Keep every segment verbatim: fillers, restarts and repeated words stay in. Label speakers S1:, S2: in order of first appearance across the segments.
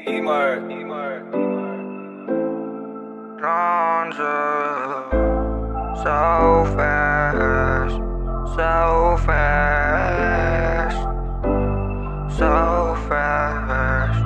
S1: E-Mark, E-Mark,
S2: Runs so fast, so fast, so fast.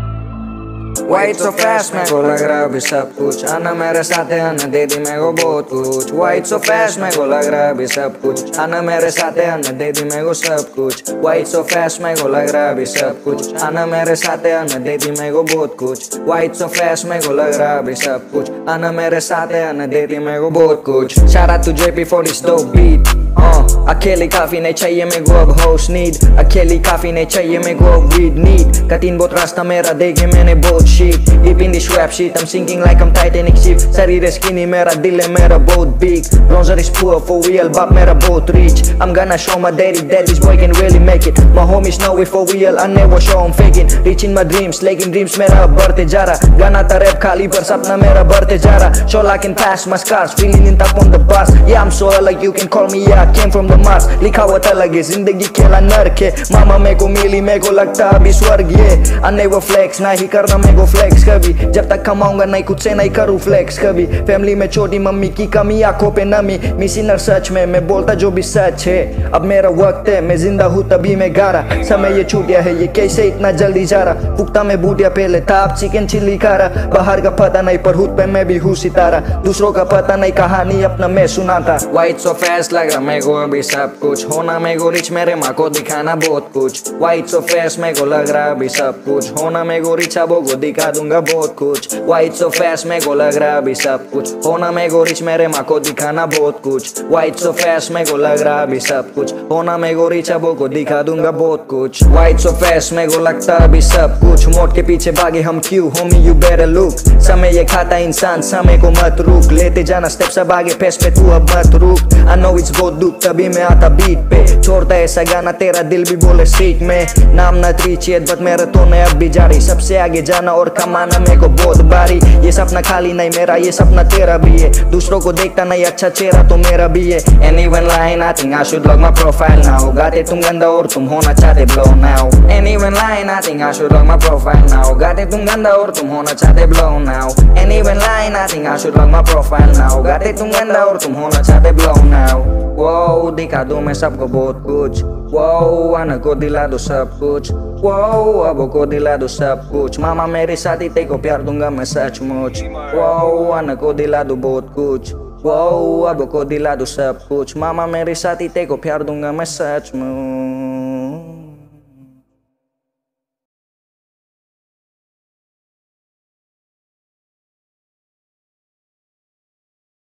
S2: Why it's so fast, मेरे को लग रहा है अभी सब कुछ आना मेरे साथ है, आना दे दी मेरे को बहुत कुछ. Why it's so fast, मेरे को लग रहा है अभी सब कुछ आना मेरे साथ है, आना दे दी मेरे को सब कुछ. Why it's so fast, मेरे को लग रहा है अभी सब कुछ आना मेरे साथ है, आना दे दी मेरे को बहुत कुछ. Why it's so fast, मेरे को लग रहा है अभी सब कुछ आना मेरे साथ है, आना दे दी मेरे को बहुत कुछ. Shout out to J P for this dope beat. Uh, अकेली काफी नहीं चाहिए मेरे को अब होस्ट नीड, अकेली काफी नहीं चाहिए मेरे को अब वीड नीड. कठिन बहुत रास्ता मेरा देखे मैंने बहुत sheet. Deep in this rap shit, I'm sinking like I'm Titanic ship. शरीर skinny मेरा दिल है मेरा बहुत big. Bronzer is poor for real, बाप मेरा बहुत rich. I'm gonna show my daddy that this boy can really make it. My homies know it for real, I never show I'm faking. Reaching my dreams, लेकिन dreams मेरा बढ़ते जा रहा. गाना था rap खाली पर सपना मेरा बढ़ते जा रहा. So I can pass my scars, feeling in top on the bus. Yeah I'm so like you can call me, yeah I came from the Mars. लिखा हुआ था लगे जिंदगी खेला नरक है. मामा मेरे को मिली मेरे को लगता अभी स्वर्ग ये. I never flex, ना ही करना मेरे को flex कभी. जब तक कमाऊंगा नहीं खुद से नहीं करूँ flex कभी. फैमिली में छोटी मम्मी की कमी, आंखों पे नमी. मिसिनर सच में मैं बोलता जो भी सच है. अब मेरा वक्त है, मैं जिंदा हूँ तभी मैं गा रहा. समय ये छूट गया है, ये कैसे इतना जल्दी जा रहा. पुख्ता में बूटिया पहले था, अब चिकन चिल्ली खा रहा. बाहर का पता नहीं पर हुद पे मैं भी हूँ सितारा. दूसरों का पता नहीं कहानी अपना मैं सुनाता. Why it's so fast लग रहा मेरे को अभी सब कुछ होना मेरे को रिच, मेरे माँ को दिखाना बहुत कुछ. Why it's so fast मेरे को लग रहा अभी सब कुछ होना मेरे को रिच, अब को दिखा दूंगा बहुत कुछ. Why it's so fast मेरे को लग रहा अभी सब कुछ होना मेरे को रिच, मेरे माँ को दिखाना बहुत कुछ. Why it's so fast मेरे को लग रहा अभी सब कुछ होना मेरे को रिच, अब को दिखा दूंगा बहुत कुछ. Why it's so fast मेरे को लगता अभी सब कुछ मोड़ के पीछे भागे हम क्यों homie you better look. समय ये खाता इंसान, समय को मत रुक. लेते जाना स्टेप सब आगे फेस पे तू अब मत रुक. I know it's बहुत दुख तभी मैं आता बीट पे. छोड़ता ऐसा गाना तेरा दिल भी बोले सीट में. नाम न त्रिचेत बट मेरा तो नया अब भी जारी. सबसे आगे जाना और कमाना मेरे को बहुत बारी. ये सपना खाली नहीं मेरा, ये सपना तेरा भी है. दूसरों को देखता नहीं अच्छा चेहरा तो मेरा भी है. Anyone lying, I think I should log my profile now. गाते तुम गंदा और तुम होना चाहते blow now. Anyone lying, I think I should log my profile now. गाते तुम गंदा और तुम होना चाहते blow now. Anyone lying, I think I should log my profile now. गाते तुम गंदा और तुम होना चाहते blow now. Wow, दिखा दूं मैं सबको बहुत कुछ. Wow, आना को दिला दो सब कुछ. Wow, अब को दिला दो सब कुछ. मामा मेरे साथी ते को प्यार दूंगा मैं सचमुच. Wow, आना को दिला दो बहुत कुछ. Wow, अब को दिला दो सब कुछ. मामा मेरे साथी ते को प्यार दूंगा मैं सचमुच.